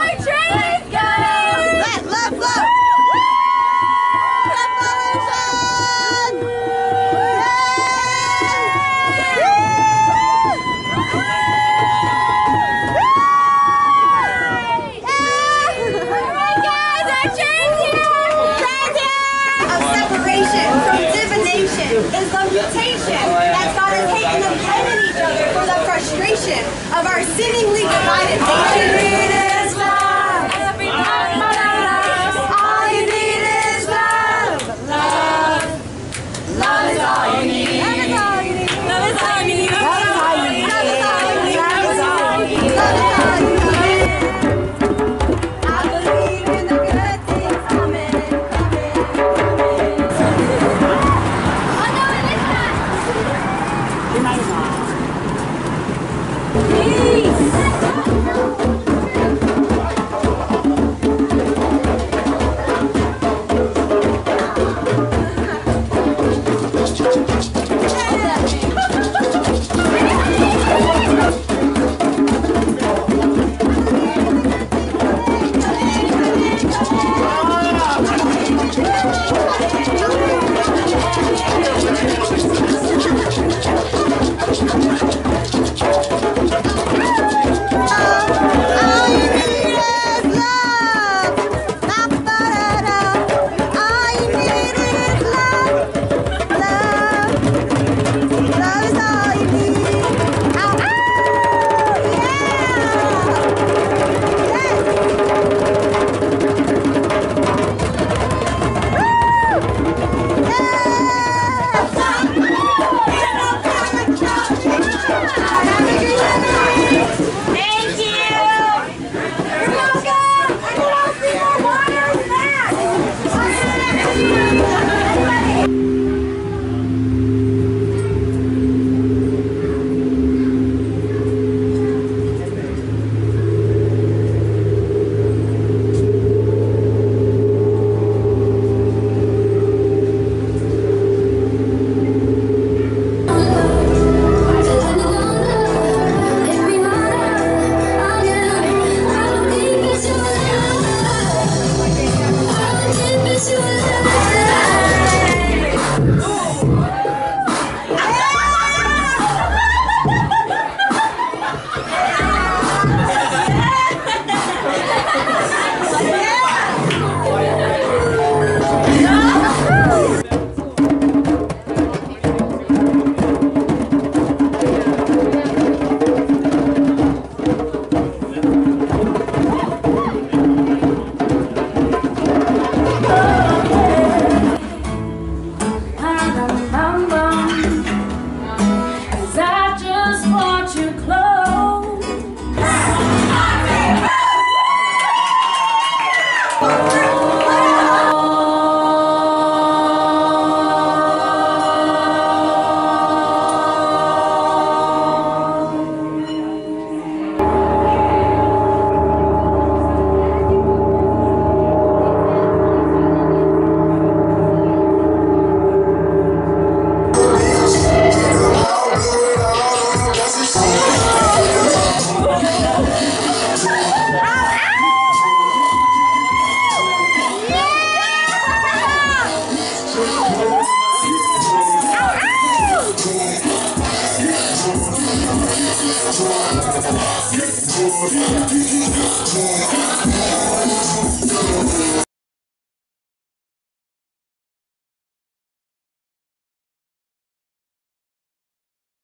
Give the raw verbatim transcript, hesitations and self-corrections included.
Is the mutation that God has taken them in each other for the frustration of our seemingly divided nation. All you need is love. All you need is love. Love. Love is all you need. Love is all you need. Love is all you need. Love is all you need. Love is all you need. Love is all you need. Love is all you need. I believe in the good things coming. Come on.